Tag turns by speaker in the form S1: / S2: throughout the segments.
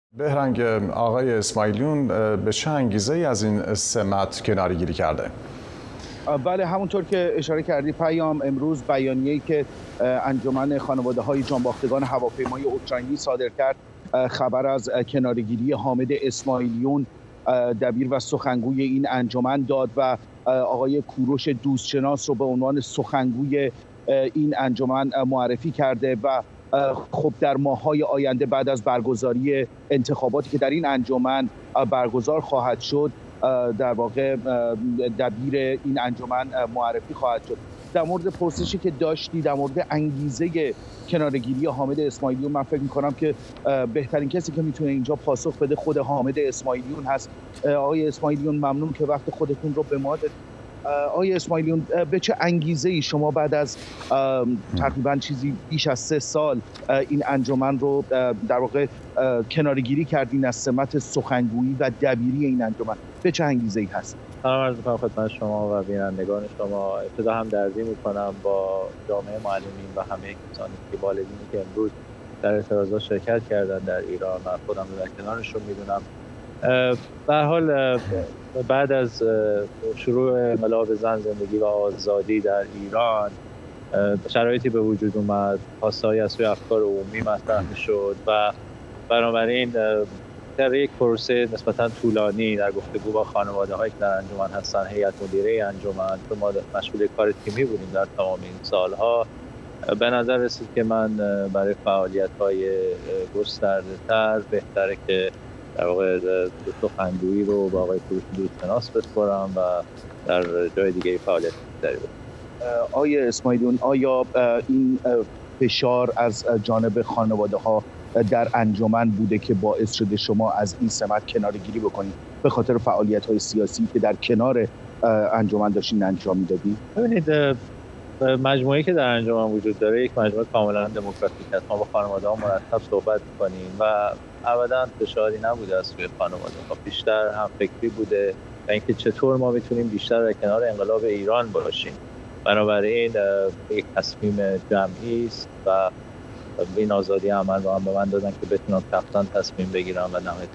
S1: بهرنگ، آقای اسماعیلیون به چه انگیزه‌ای از این سمت کناره‌گیری کرده؟
S2: بله، همونطور که اشاره کردی پیام، امروز بیانیه‌ای که انجمن خانواده‌های جانباختگان هواپیمای اوکراینی صادر کرد خبر از کناره‌گیری حامد اسماعیلیون دبیر و سخنگوی این انجمن داد و آقای کوروش دوستشناس رو به عنوان سخنگوی این انجمن معرفی کرده و خب در ماه‌های آینده بعد از برگزاری انتخاباتی که در این انجمن برگزار خواهد شد در واقع دبیر این انجمن معرفی خواهد شد. در مورد پرسشی که داشتی در مورد انگیزه کناره‌گیری حامد اسماعیلیون، من فکر می‌کنم که بهترین کسی که میتونه اینجا پاسخ بده خود حامد اسماعیلیون هست. آقای اسماعیلیون، ممنون که وقت خودتون رو به ما دادید. آقای اسماعیلیون، به چه انگیزه‌ای شما بعد از تقریباً چیزی بیش از 3 سال این انجمن رو در واقع کناره‌گیری کردین از سمت سخنگویی و دبیری این انجمن؟ به چه انگیزه‌ای هست؟
S3: سلام عرض می‌کنم خدمت شما و بینندگان شما. ابتدا هم درزی می‌کنم با جامعه معلمین و همه کسانی که والدینی که امروز در اعتراضات شرکت کردن در ایران و خودم رو در کنارشون می‌دونم. به هر حال بعد از شروع انقلاب زن، زندگی و آزادی در ایران شرایطی به وجود اومد، خواسته‌هایی از سوی افکار عمومی مطرح می‌شد و بنابراین در یک پروسه نسبتاً طولانی در گفتگو با خانواده‌هایی که در انجمن هستن، هیئت مدیره انجمن، که ما مشغول کار تیمی بودیم در تمام این سالها، به نظر رسید که من برای فعالیت‌های گسترده‌تر بهتره که در واقع سخنگویی رو با آقای کوروش دوستشناس بسپارم و در جای دیگه فعالیت بیشتری بکنم.
S2: آقای اسماعیلیون، آیا این فشار از جانب خانواده‌ها در انجمن بوده که باعث شده شما از این سمت کناره‌گیری بکنید به خاطر فعالیت‌های سیاسی که در کنار انجمن داشتین انجام میدادید؟
S3: ببینید، مجموعه‌ای که در انجمن وجود داره یک مجموعه کاملا دموکراتیک است. ما با خانواده‌ها مرتب صحبت می‌کنیم و ابداً فشاری نبوده از سوی خانواده‌ها، بیشتر هم فکری بوده و اینکه چطور ما میتونیم بیشتر در کنار انقلاب ایران باشیم. بنابراین یک تصمیم جمعی است و این آزادی عمل رو هم به من دادن که بتونم کفتن تصمیم بگیرم و نهایت.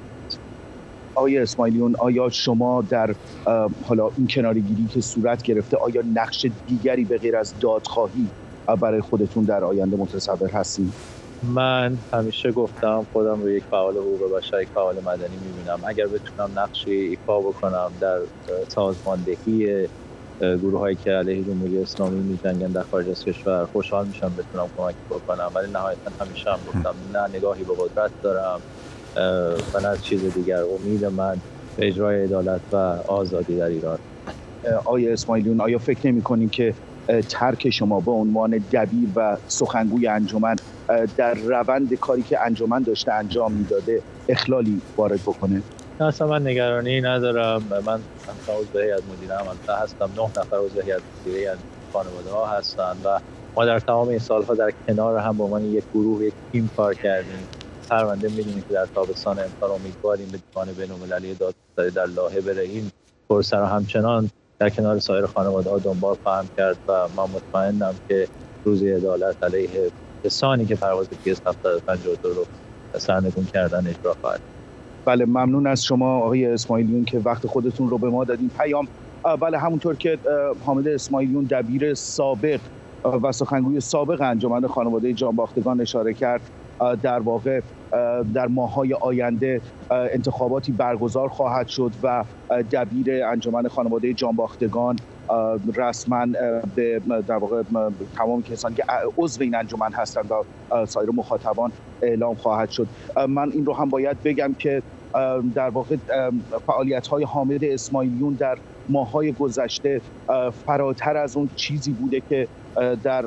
S2: آقای اسماعیلیون، آیا شما در حالا این کناره‌گیری که صورت گرفته، آیا نقش دیگری به غیر از دادخواهی برای خودتون در آینده متصور هستید؟
S3: من همیشه گفتم خودم رو یک فعال حقوق بشر، یک فعال مدنی می‌بینم. اگر بتونم نقشی ایفا بکنم در سازماندهی گروهایی که علیه جمهوری اسلامی می‌جنگن در خارج از کشور، خوشحال میشم بتونم کمک بکنم، ولی نهایتاً همیشه هم گفتم نه نگاهی به قدرت دارم و نه چیز دیگر. امید من به اجرای عدالت و آزادی در ایران.
S2: آقای اسماعیلیون، آیا فکر نمی‌کنید که ترک شما به عنوان دبیر و سخنگوی انجمن در روند کاری که انجمن داشته انجام میداده اخلالی وارد بکنه؟
S3: اصلا من نگرانی ندارم. من عضو هیئت مدیره عملکرد هستم. 9 نفر عضو هیئت مدیره خانواده‌ها هستن و ما در تمام این سالها در کنار هم به عنوان یک گروه، یک تیم کار کردیم. پرونده می‌دونید که در تابستان امسال امیدواریم به دیوان بین‌المللی دادگستری در لاهه بره. این پروسه رو همچنان در کنار سایر خانواده‌ها دنبال خواهم کرد و من مطمئنم که روزی عدالت علیه کسانی که پرواز PS 752 رو سرنگون کردن اجرا خواهد.
S2: بله، ممنون از شما آقای اسماعیلیون که وقت خودتون رو به ما دادین. پیام، بله، همونطور که حامد اسماعیلیون دبیر سابق و سخنگوی سابق انجمن خانواده جانباختگان اشاره کرد، در واقع در ماه‌های آینده انتخاباتی برگزار خواهد شد و دبیر انجمن خانواده جانباختگان رسما به در واقع تمام کسانی که عضو این انجمن هستند و سایر مخاطبان اعلام خواهد شد. من این رو هم باید بگم که در واقع فعالیت‌های حامد اسماعیلیون در ماه‌های گذشته فراتر از اون چیزی بوده که در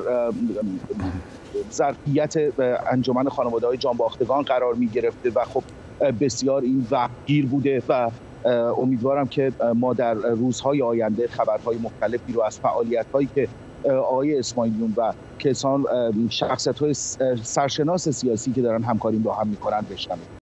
S2: ظرفیت انجمن خانواده‌های جانباختگان قرار می‌گرفته و خب بسیار این وقتگیر بوده و امیدوارم که ما در روزهای آینده خبرهای مختلفی رو از فعالیت‌هایی که آقای اسماعیلیون و کسان شخصیت‌های سرشناس سیاسی که دارن همکاری با هم می‌کنن بشنویم.